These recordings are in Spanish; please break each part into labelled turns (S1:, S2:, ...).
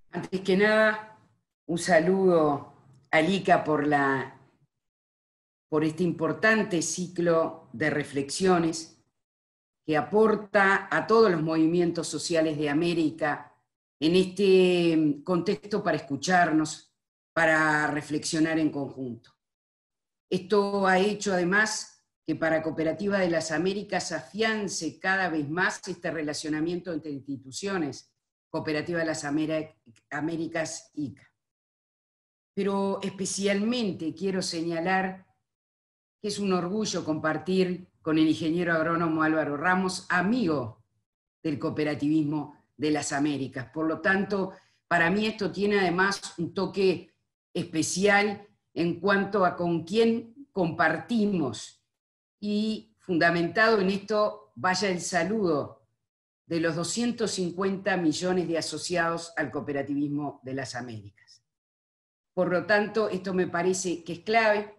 S1: Antes que nada, un saludo a Lika por este importante ciclo de reflexiones que aporta a todos los movimientos sociales de América en este contexto para escucharnos, para reflexionar en conjunto. Esto ha hecho además que para Cooperativa de las Américas afiance cada vez más este relacionamiento entre instituciones, Cooperativa de las Américas ICA. Pero especialmente quiero señalar que es un orgullo compartir con el ingeniero agrónomo Álvaro Ramos, amigo del cooperativismo de las Américas. Por lo tanto, para mí esto tiene además un toque especial en cuanto a con quién compartimos. Y fundamentado en esto, vaya el saludo de los 250 millones de asociados al cooperativismo de las Américas. Por lo tanto, esto me parece que es clave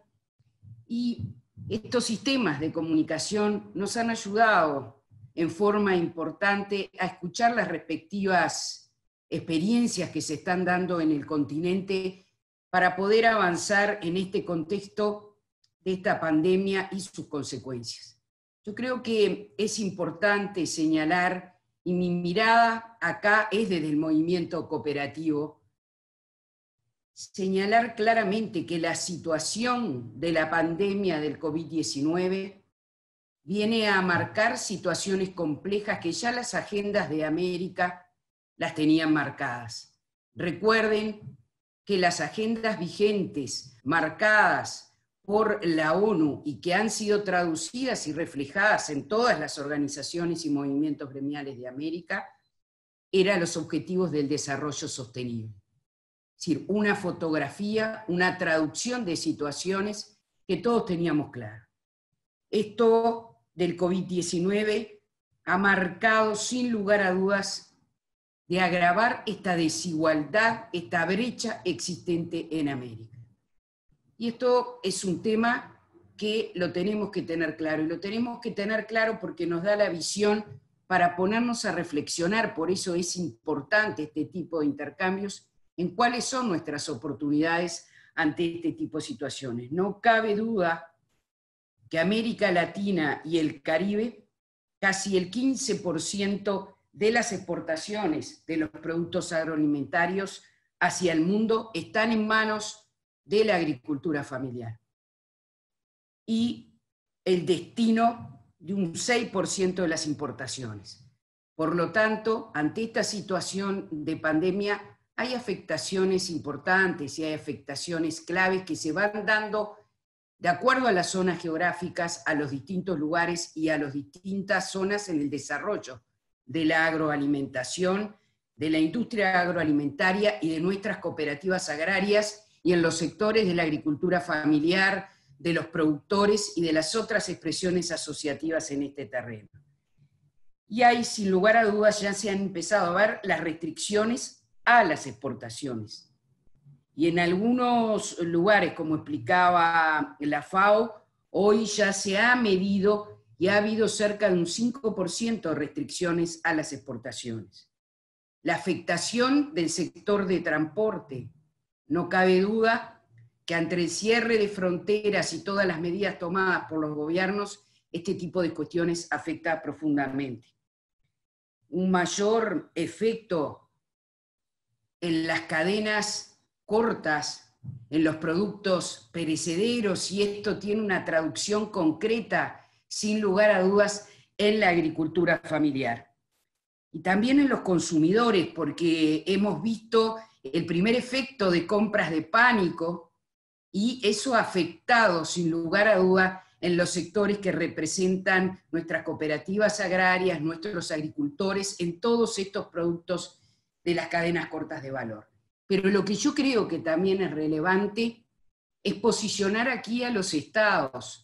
S1: y estos sistemas de comunicación nos han ayudado en forma importante a escuchar las respectivas experiencias que se están dando en el continente para poder avanzar en este contexto de esta pandemia y sus consecuencias. Yo creo que es importante señalar, y mi mirada acá es desde el movimiento cooperativo, señalar claramente que la situación de la pandemia del COVID-19 viene a marcar situaciones complejas que ya las agendas de América las tenían marcadas. Recuerden que las agendas vigentes, marcadas por la ONU y que han sido traducidas y reflejadas en todas las organizaciones y movimientos gremiales de América, eran los objetivos del desarrollo sostenible. Es decir, una fotografía, una traducción de situaciones que todos teníamos claro. Esto del COVID-19 ha marcado sin lugar a dudas de agravar esta desigualdad, esta brecha existente en América. Y esto es un tema que lo tenemos que tener claro, y lo tenemos que tener claro porque nos da la visión para ponernos a reflexionar, por eso es importante este tipo de intercambios, en cuáles son nuestras oportunidades ante este tipo de situaciones. No cabe duda que América Latina y el Caribe, casi el 15% de las exportaciones de los productos agroalimentarios hacia el mundo están en manos de la agricultura familiar. Y el destino de un 6% de las importaciones. Por lo tanto, ante esta situación de pandemia, hay afectaciones importantes y hay afectaciones claves que se van dando de acuerdo a las zonas geográficas, a los distintos lugares y a las distintas zonas en el desarrollo de la agroalimentación, de la industria agroalimentaria y de nuestras cooperativas agrarias y en los sectores de la agricultura familiar, de los productores y de las otras expresiones asociativas en este terreno. Y ahí, sin lugar a dudas, ya se han empezado a ver las restricciones a las exportaciones. Y en algunos lugares, como explicaba la FAO, hoy ya se ha medido y ha habido cerca de un 5% de restricciones a las exportaciones. La afectación del sector de transporte, no cabe duda que ante el cierre de fronteras y todas las medidas tomadas por los gobiernos, este tipo de cuestiones afecta profundamente. Un mayor efecto en las cadenas cortas, en los productos perecederos, y esto tiene una traducción concreta, sin lugar a dudas, en la agricultura familiar. Y también en los consumidores, porque hemos visto el primer efecto de compras de pánico, y eso ha afectado, sin lugar a duda, en los sectores que representan nuestras cooperativas agrarias, nuestros agricultores, en todos estos productos de las cadenas cortas de valor. Pero lo que yo creo que también es relevante es posicionar aquí a los estados.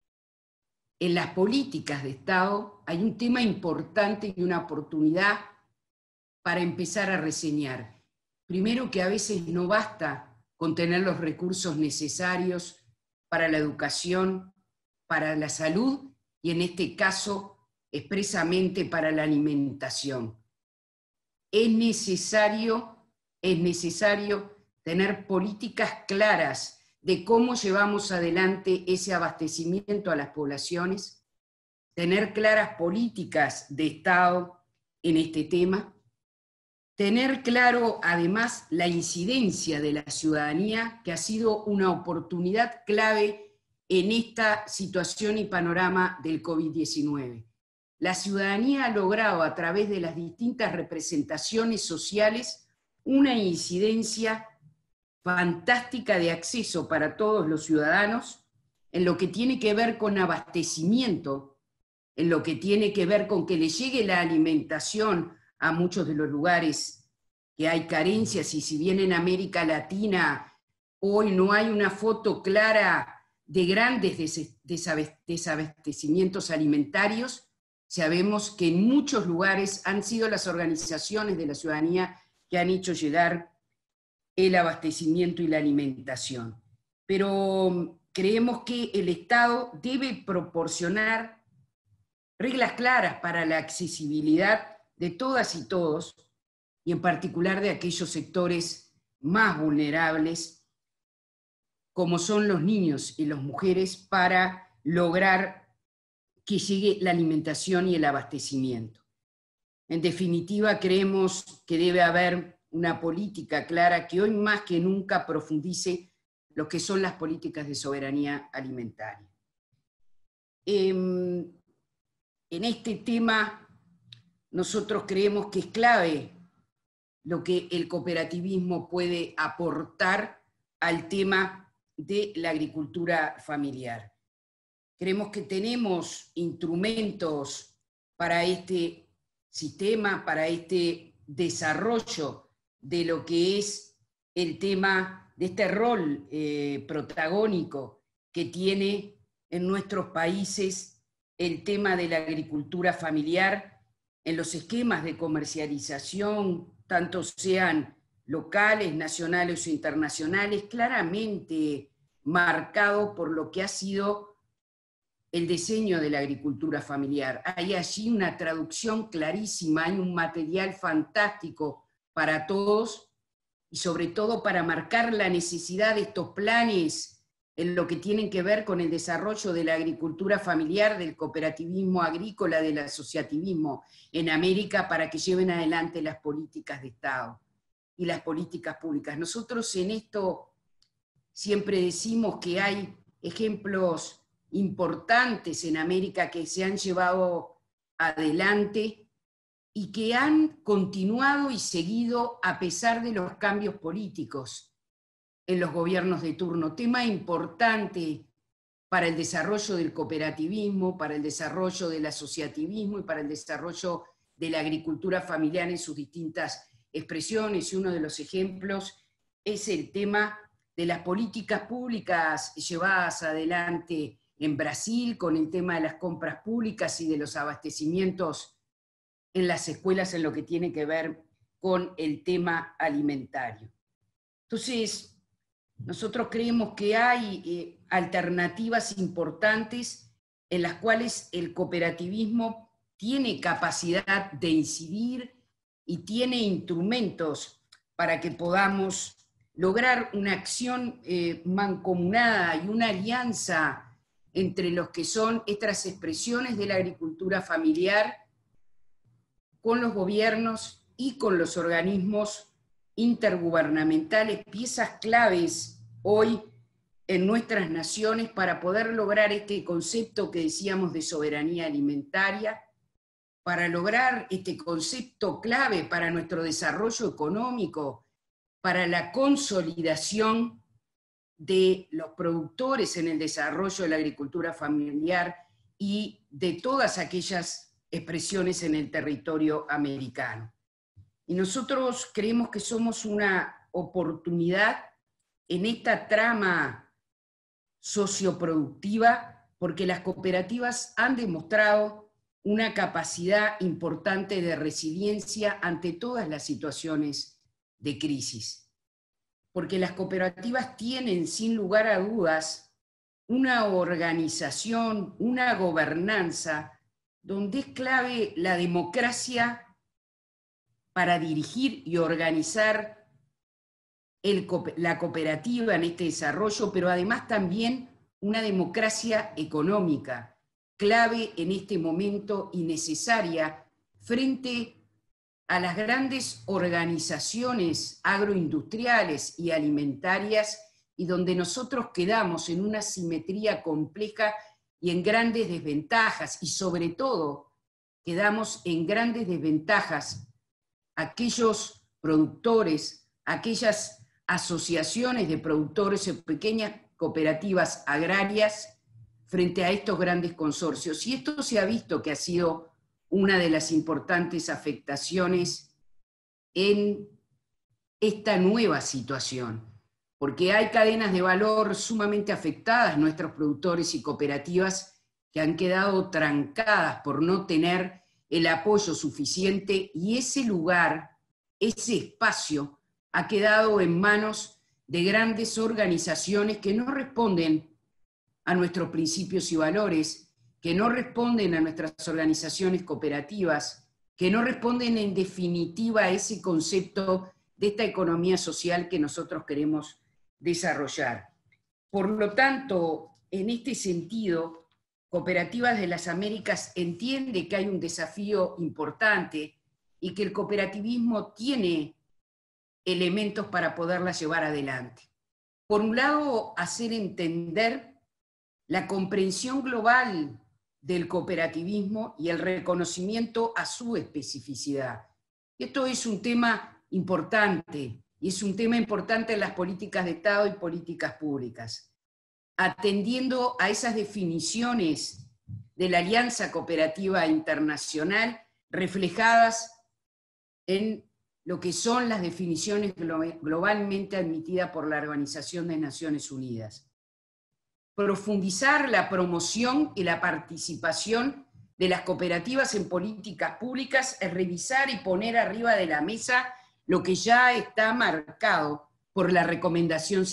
S1: En las políticas de Estado hay un tema importante y una oportunidad para empezar a reseñar. Primero, que a veces no basta con tener los recursos necesarios para la educación, para la salud y en este caso expresamente para la alimentación. Es necesario es necesario tener políticas claras de cómo llevamos adelante ese abastecimiento a las poblaciones, tener claras políticas de Estado en este tema, tener claro además la incidencia de la ciudadanía, que ha sido una oportunidad clave en esta situación y panorama del COVID-19. La ciudadanía ha logrado a través de las distintas representaciones sociales una incidencia fantástica de acceso para todos los ciudadanos en lo que tiene que ver con abastecimiento, en lo que tiene que ver con que le llegue la alimentación a muchos de los lugares que hay carencias, y si bien en América Latina hoy no hay una foto clara de grandes desabastecimientos alimentarios, sabemos que en muchos lugares han sido las organizaciones de la ciudadanía que han hecho llegar el abastecimiento y la alimentación. Pero creemos que el Estado debe proporcionar reglas claras para la accesibilidad de todas y todos, y en particular de aquellos sectores más vulnerables, como son los niños y las mujeres, para lograr que llegue la alimentación y el abastecimiento. En definitiva, creemos que debe haber una política clara que hoy más que nunca profundice lo que son las políticas de soberanía alimentaria. En este tema, nosotros creemos que es clave lo que el cooperativismo puede aportar al tema de la agricultura familiar. Creemos que tenemos instrumentos para este sistema, para este desarrollo de lo que es el tema de este rol protagónico que tiene en nuestros países el tema de la agricultura familiar en los esquemas de comercialización, tanto sean locales, nacionales o internacionales, claramente marcado por lo que ha sido el diseño de la agricultura familiar. Hay allí una traducción clarísima, hay un material fantástico para todos, y sobre todo para marcar la necesidad de estos planes en lo que tienen que ver con el desarrollo de la agricultura familiar, del cooperativismo agrícola, del asociativismo en América, para que lleven adelante las políticas de Estado y las políticas públicas. Nosotros en esto siempre decimos que hay ejemplos importantes en América que se han llevado adelante y que han continuado y seguido a pesar de los cambios políticos en los gobiernos de turno. Tema importante para el desarrollo del cooperativismo, para el desarrollo del asociativismo y para el desarrollo de la agricultura familiar en sus distintas expresiones. Y uno de los ejemplos es el tema de las políticas públicas llevadas adelante en Brasil con el tema de las compras públicas y de los abastecimientos en las escuelas en lo que tiene que ver con el tema alimentario. Entonces, nosotros creemos que hay alternativas importantes en las cuales el cooperativismo tiene capacidad de incidir y tiene instrumentos para que podamos lograr una acción mancomunada y una alianza entre los que son estas expresiones de la agricultura familiar con los gobiernos y con los organismos intergubernamentales, piezas claves hoy en nuestras naciones para poder lograr este concepto que decíamos de soberanía alimentaria, para lograr este concepto clave para nuestro desarrollo económico, para la consolidación de los productores en el desarrollo de la agricultura familiar y de todas aquellas expresiones en el territorio americano. Y nosotros creemos que somos una oportunidad en esta trama socioproductiva, porque las cooperativas han demostrado una capacidad importante de resiliencia ante todas las situaciones de crisis. Porque las cooperativas tienen, sin lugar a dudas, una organización, una gobernanza, donde es clave la democracia para dirigir y organizar la cooperativa en este desarrollo, pero además también una democracia económica, clave en este momento y necesaria frente a las grandes organizaciones agroindustriales y alimentarias, y donde nosotros quedamos en una simetría compleja y en grandes desventajas, y sobre todo quedamos en grandes desventajas aquellos productores, aquellas asociaciones de productores o pequeñas cooperativas agrarias frente a estos grandes consorcios. Y esto se ha visto que ha sido una de las importantes afectaciones en esta nueva situación, porque hay cadenas de valor sumamente afectadas, nuestros productores y cooperativas, que han quedado trancadas por no tener el apoyo suficiente, y ese lugar, ese espacio, ha quedado en manos de grandes organizaciones que no responden a nuestros principios y valores, que no responden a nuestras organizaciones cooperativas, que no responden en definitiva a ese concepto de esta economía social que nosotros queremos desarrollar. Por lo tanto, en este sentido, Cooperativas de las Américas entiende que hay un desafío importante y que el cooperativismo tiene elementos para poderla llevar adelante. Por un lado, hacer entender la comprensión global del cooperativismo y el reconocimiento a su especificidad. Esto es un tema importante, y es un tema importante en las políticas de Estado y políticas públicas, atendiendo a esas definiciones de la Alianza Cooperativa Internacional reflejadas en lo que son las definiciones globalmente admitidas por la Organización de Naciones Unidas. Profundizar la promoción y la participación de las cooperativas en políticas públicas es revisar y poner arriba de la mesa lo que ya está marcado por la Recomendación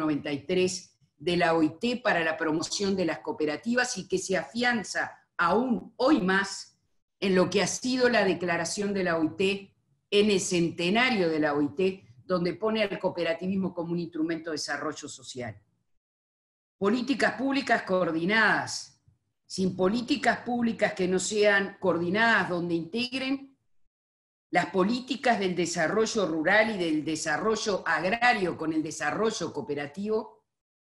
S1: 193 de la OIT para la promoción de las cooperativas, y que se afianza aún hoy más en lo que ha sido la declaración de la OIT en el centenario de la OIT, donde pone al cooperativismo como un instrumento de desarrollo social. Políticas públicas coordinadas. Sin políticas públicas que no sean coordinadas, donde integren las políticas del desarrollo rural y del desarrollo agrario con el desarrollo cooperativo,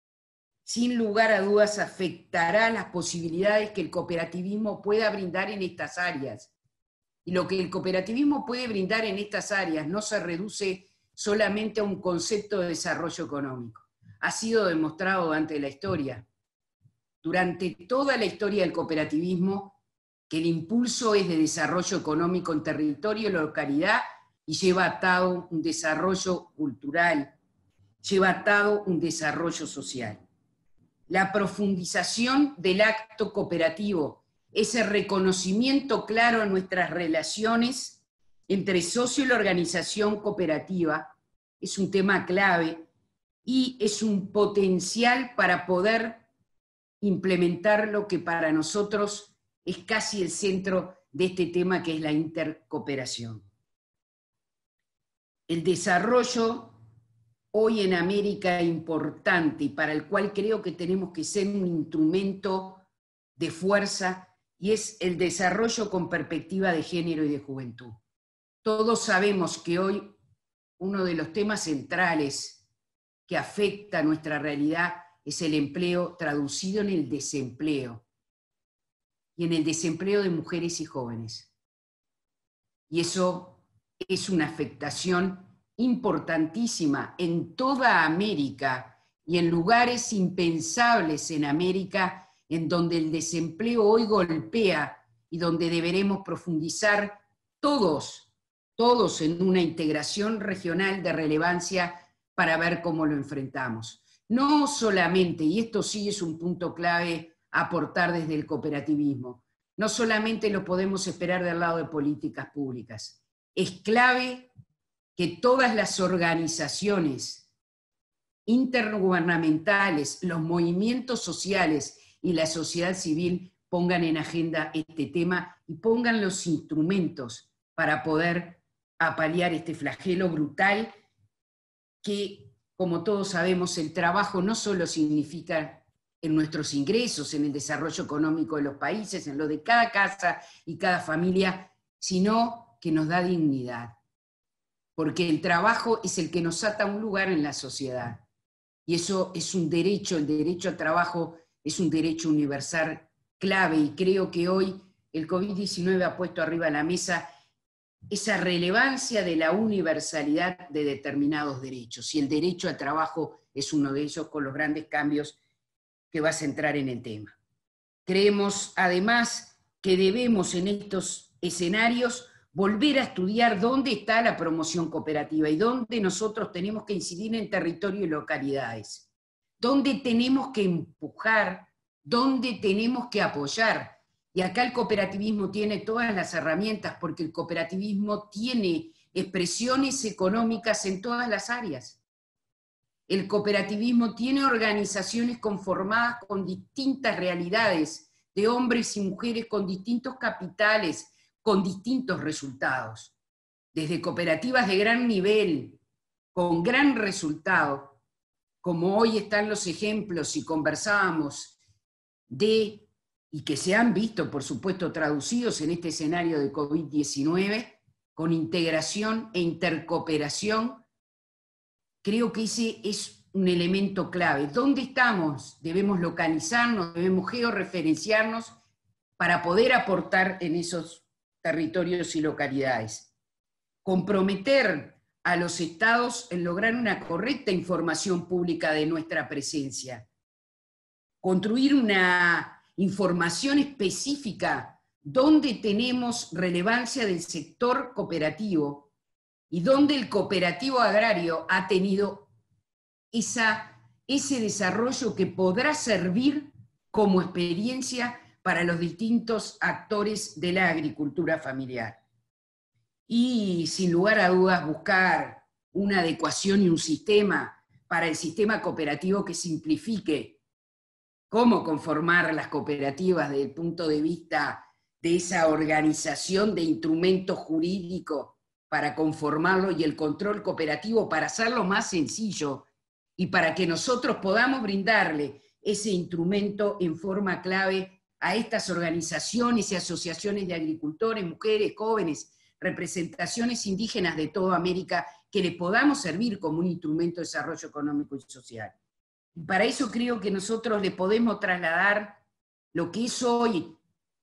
S1: sin lugar a dudas afectará las posibilidades que el cooperativismo pueda brindar en estas áreas. Y lo que el cooperativismo puede brindar en estas áreas no se reduce solamente a un concepto de desarrollo económico. Ha sido demostrado durante la historia, durante toda la historia del cooperativismo, que el impulso es de desarrollo económico en territorio y localidad, y lleva atado un desarrollo cultural, lleva atado un desarrollo social. La profundización del acto cooperativo, ese reconocimiento claro en nuestras relaciones entre socio y la organización cooperativa, es un tema clave y es un potencial para poder implementar lo que para nosotros es casi el centro de este tema, que es la intercooperación. El desarrollo hoy en América importante, y para el cual creo que tenemos que ser un instrumento de fuerza, y es el desarrollo con perspectiva de género y de juventud. Todos sabemos que hoy uno de los temas centrales que afecta a nuestra realidad es el empleo traducido en el desempleo, y en el desempleo de mujeres y jóvenes. Y eso es una afectación importantísima en toda América y en lugares impensables en América, en donde el desempleo hoy golpea y donde deberemos profundizar todos en una integración regional de relevancia para ver cómo lo enfrentamos. No solamente, y esto sí es un punto clave a aportar desde el cooperativismo, no solamente lo podemos esperar del lado de políticas públicas, es clave que todas las organizaciones intergubernamentales, los movimientos sociales y la sociedad civil pongan en agenda este tema y pongan los instrumentos para poder apalear este flagelo brutal que como todos sabemos, el trabajo no solo significa en nuestros ingresos, en el desarrollo económico de los países, en lo de cada casa y cada familia, sino que nos da dignidad. Porque el trabajo es el que nos ata a un lugar en la sociedad. Y eso es un derecho, el derecho al trabajo es un derecho universal clave, y creo que hoy el COVID-19 ha puesto arriba de la mesa esa relevancia de la universalidad de determinados derechos, y el derecho al trabajo es uno de ellos, con los grandes cambios que va a centrar en el tema. Creemos además que debemos en estos escenarios volver a estudiar dónde está la promoción cooperativa y dónde nosotros tenemos que incidir en territorio y localidades, dónde tenemos que empujar, dónde tenemos que apoyar. Y acá el cooperativismo tiene todas las herramientas, porque el cooperativismo tiene expresiones económicas en todas las áreas. El cooperativismo tiene organizaciones conformadas con distintas realidades, de hombres y mujeres con distintos capitales, con distintos resultados. Desde cooperativas de gran nivel, con gran resultado, como hoy están los ejemplos y conversábamos de, y que se han visto, por supuesto, traducidos en este escenario de COVID-19, con integración e intercooperación. Creo que ese es un elemento clave. ¿Dónde estamos? Debemos localizarnos, debemos georreferenciarnos para poder aportar en esos territorios y localidades. Comprometer a los estados en lograr una correcta información pública de nuestra presencia. Construir una información específica donde tenemos relevancia del sector cooperativo y donde el cooperativo agrario ha tenido ese desarrollo que podrá servir como experiencia para los distintos actores de la agricultura familiar. Y sin lugar a dudas buscar una adecuación y un sistema para el sistema cooperativo que simplifique cómo conformar las cooperativas desde el punto de vista de esa organización de instrumentos jurídicos para conformarlo, y el control cooperativo para hacerlo más sencillo y para que nosotros podamos brindarle ese instrumento en forma clave a estas organizaciones y asociaciones de agricultores, mujeres, jóvenes, representaciones indígenas de toda América, que le podamos servir como un instrumento de desarrollo económico y social. Y para eso creo que nosotros le podemos trasladar lo que es hoy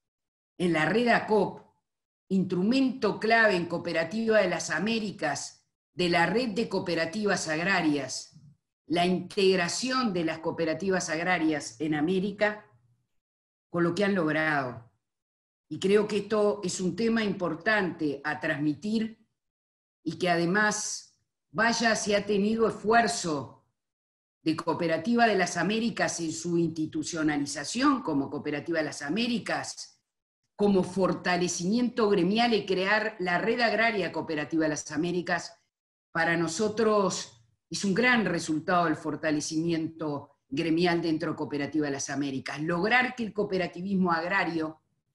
S1: en la red ACOP, instrumento clave en Cooperativa de las Américas, de la red de cooperativas agrarias, la integración de las cooperativas agrarias en América, con lo que han logrado. Y creo que esto es un tema importante a transmitir, y que además vaya si ha tenido esfuerzo de Cooperativa de las Américas en su institucionalización como Cooperativa de las Américas, como fortalecimiento gremial y crear la Red Agraria Cooperativa de las Américas. Para nosotros es un gran resultado el fortalecimiento gremial dentro de Cooperativa de las Américas. Lograr que el cooperativismo agrario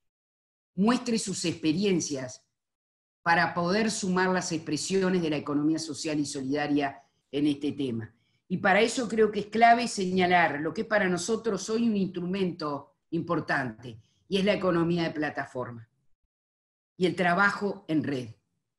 S1: muestre sus experiencias para poder sumar las expresiones de la economía social y solidaria en este tema. Y para eso creo que es clave señalar lo que es para nosotros hoy un instrumento importante, y es la economía de plataforma y el trabajo en red.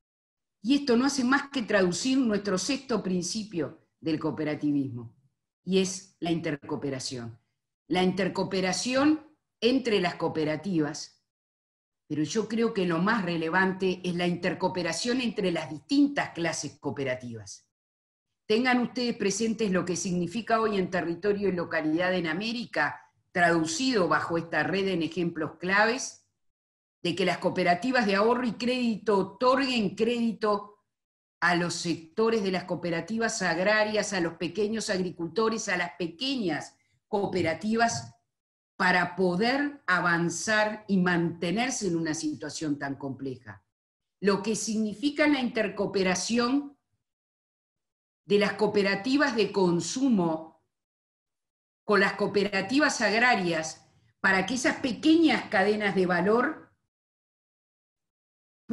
S1: Y esto no hace más que traducir nuestro sexto principio del cooperativismo, y es la intercooperación. La intercooperación entre las cooperativas, pero yo creo que lo más relevante es la intercooperación entre las distintas clases cooperativas. Tengan ustedes presentes lo que significa hoy en territorio y localidad en América, traducido bajo esta red en ejemplos claves, de que las cooperativas de ahorro y crédito otorguen crédito a los sectores de las cooperativas agrarias, a los pequeños agricultores, a las pequeñas cooperativas, para poder avanzar y mantenerse en una situación tan compleja. Lo que significa la intercooperación de las cooperativas de consumo con las cooperativas agrarias, para que esas pequeñas cadenas de valor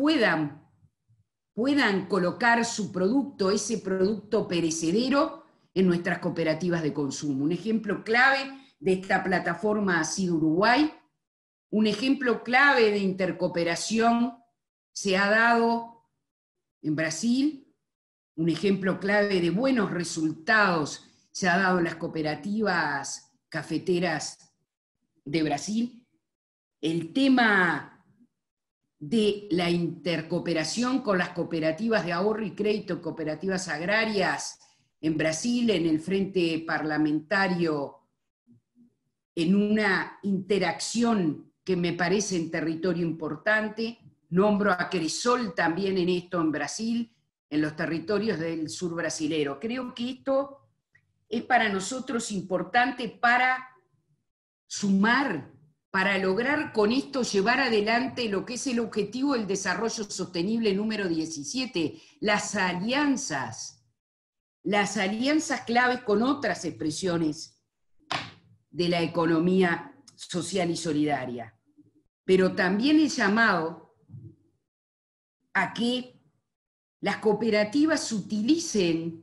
S1: puedan colocar su producto, ese producto perecedero, en nuestras cooperativas de consumo. Un ejemplo clave de esta plataforma ha sido Uruguay. Un ejemplo clave de intercooperación se ha dado en Brasil. Un ejemplo clave de buenos resultados se ha dado en las cooperativas cafeteras de Brasil. El tema de la intercooperación con las cooperativas de ahorro y crédito, cooperativas agrarias en Brasil, en el frente parlamentario, en una interacción que me parece en territorio importante. Nombro a Cresol también en esto en Brasil, en los territorios del sur brasilero. Creo que esto es para nosotros importante para sumar, para lograr con esto llevar adelante lo que es el objetivo del desarrollo sostenible número 17, las alianzas claves con otras expresiones de la economía social y solidaria. Pero también el llamado a que las cooperativas utilicen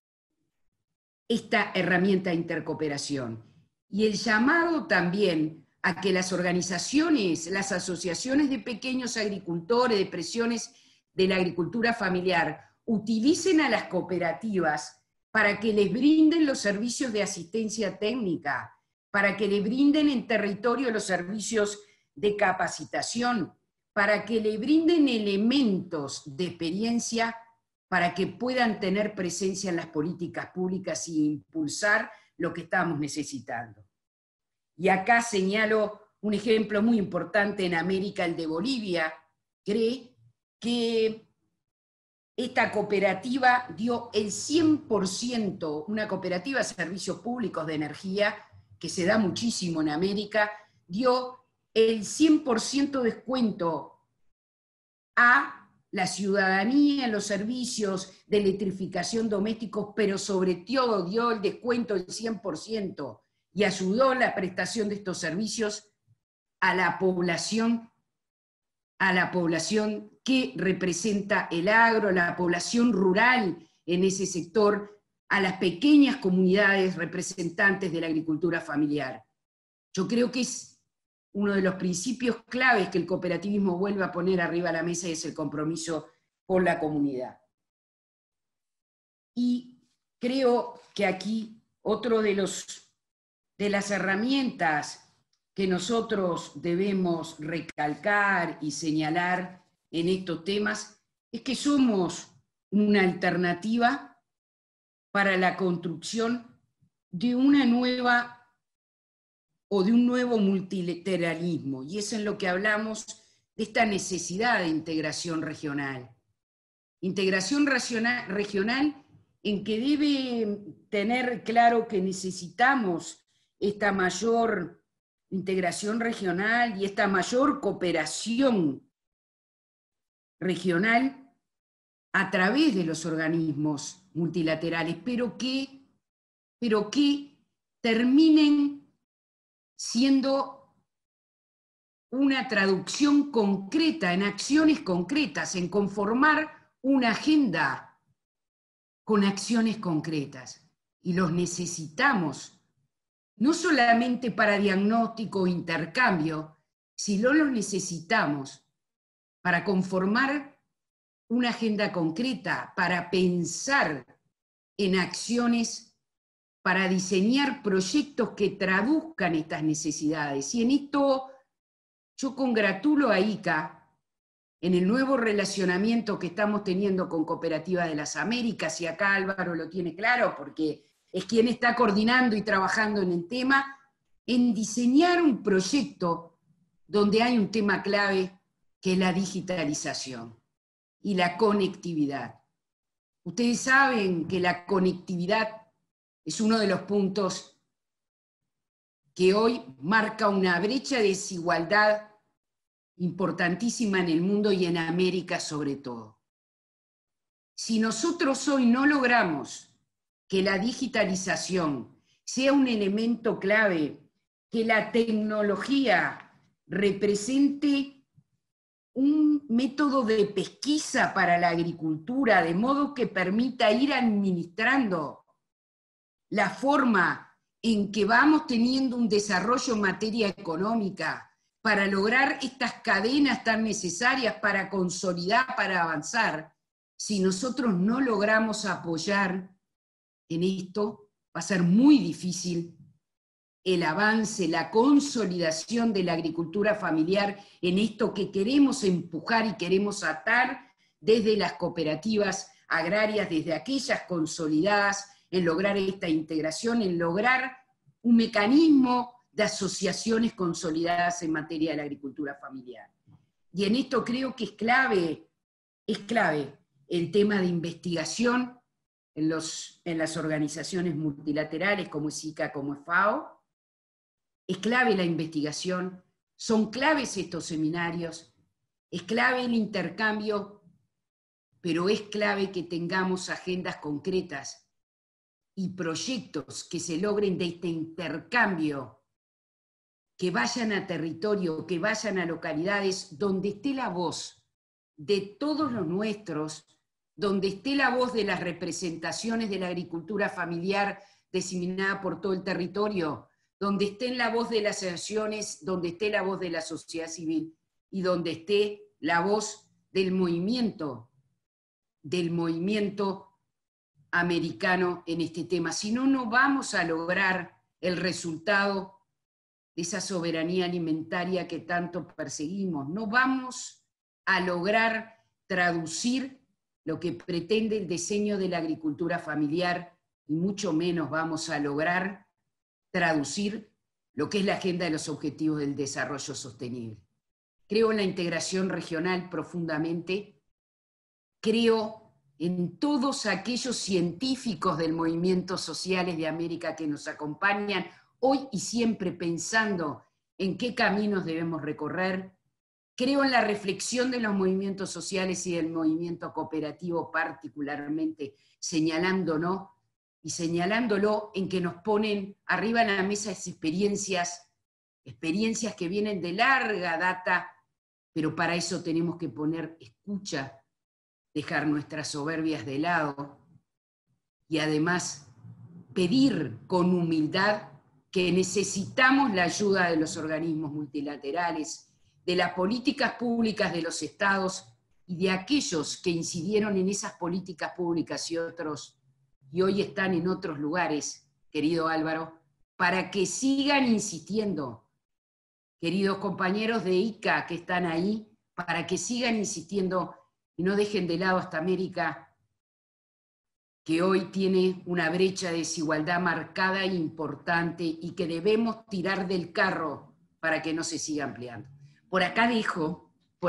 S1: esta herramienta de intercooperación. Y el llamado también a que las organizaciones, las asociaciones de pequeños agricultores, de expresiones de la agricultura familiar, utilicen a las cooperativas para que les brinden los servicios de asistencia técnica, para que le brinden en territorio los servicios de capacitación, para que le brinden elementos de experiencia para que puedan tener presencia en las políticas públicas y impulsar lo que estamos necesitando. Y acá señalo un ejemplo muy importante en América, el de Bolivia. Cree que esta cooperativa dio el 100%, una cooperativa de servicios públicos de energía, que se da muchísimo en América, dio el 100% descuento a la ciudadanía en los servicios de electrificación domésticos, pero sobre todo dio el descuento del 100% y ayudó en la prestación de estos servicios a la población que representa el agro, la población rural en ese sector, a las pequeñas comunidades representantes de la agricultura familiar. Yo creo que es uno de los principios claves que el cooperativismo vuelve a poner arriba de la mesa, y es el compromiso con la comunidad. Y creo que aquí otro de las herramientas que nosotros debemos recalcar y señalar en estos temas es que somos una alternativa para la construcción de una nueva o de un nuevo multilateralismo, y es en lo que hablamos de esta necesidad de integración regional. Integración regional en que debe tener claro que necesitamos esta mayor integración regional y esta mayor cooperación regional a través de los organismos multilaterales, pero que terminen siendo una traducción concreta, en acciones concretas, en conformar una agenda con acciones concretas. Y los necesitamos, no solamente para diagnóstico o intercambio, sino los necesitamos para conformar una agenda concreta, para pensar en acciones, para diseñar proyectos que traduzcan estas necesidades. Y en esto yo congratulo a ICA en el nuevo relacionamiento que estamos teniendo con Cooperativas de las Américas, y acá Álvaro lo tiene claro porque es quien está coordinando y trabajando en el tema, en diseñar un proyecto donde hay un tema clave que es la digitalización y la conectividad. Ustedes saben que la conectividad es uno de los puntos que hoy marca una brecha de desigualdad importantísima en el mundo y en América sobre todo. Si nosotros hoy no logramos que la digitalización sea un elemento clave, que la tecnología represente un método de pesquisa para la agricultura, de modo que permita ir administrando la forma en que vamos teniendo un desarrollo en materia económica para lograr estas cadenas tan necesarias para consolidar, para avanzar, si nosotros no logramos apoyar en esto, va a ser muy difícil el avance, la consolidación de la agricultura familiar en esto que queremos empujar y queremos atar desde las cooperativas agrarias, desde aquellas consolidadas, en lograr esta integración, en lograr un mecanismo de asociaciones consolidadas en materia de la agricultura familiar. Y en esto creo que es clave el tema de investigación en las organizaciones multilaterales como es ICA, como es FAO. Es clave la investigación, son claves estos seminarios, es clave el intercambio, pero es clave que tengamos agendas concretas y proyectos que se logren de este intercambio, que vayan a territorio, que vayan a localidades donde esté la voz de todos los nuestros, donde esté la voz de las representaciones de la agricultura familiar diseminada por todo el territorio, donde esté la voz de las asociaciones, donde esté la voz de la sociedad civil y donde esté la voz del movimiento americano en este tema. Si no, no vamos a lograr el resultado de esa soberanía alimentaria que tanto perseguimos. No vamos a lograr traducir lo que pretende el diseño de la agricultura familiar y mucho menos vamos a lograr traducir lo que es la agenda de los objetivos del desarrollo sostenible. Creo en la integración regional profundamente, creo en todos aquellos científicos del movimiento sociales de América que nos acompañan hoy y siempre pensando en qué caminos debemos recorrer. Creo en la reflexión de los movimientos sociales y del movimiento cooperativo particularmente, señalándolo en que nos ponen arriba en la mesa esas experiencias que vienen de larga data, pero para eso tenemos que poner escucha, dejar nuestras soberbias de lado y además pedir con humildad que necesitamos la ayuda de los organismos multilaterales, de las políticas públicas de los estados y de aquellos que incidieron en esas políticas públicas y hoy están en otros lugares, querido Álvaro, para que sigan insistiendo, queridos compañeros de ICA que están ahí, para que sigan insistiendo y no dejen de lado esta América que hoy tiene una brecha de desigualdad marcada e importante y que debemos tirar del carro para que no se siga ampliando. Por acá dejo,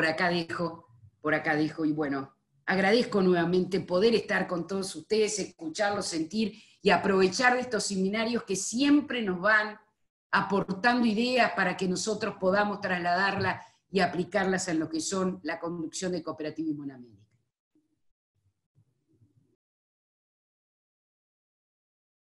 S1: y bueno, agradezco nuevamente poder estar con todos ustedes, escucharlos, sentir y aprovechar de estos seminarios que siempre nos van aportando ideas para que nosotros podamos trasladarlas y aplicarlas en lo que son la conducción del cooperativismo en América.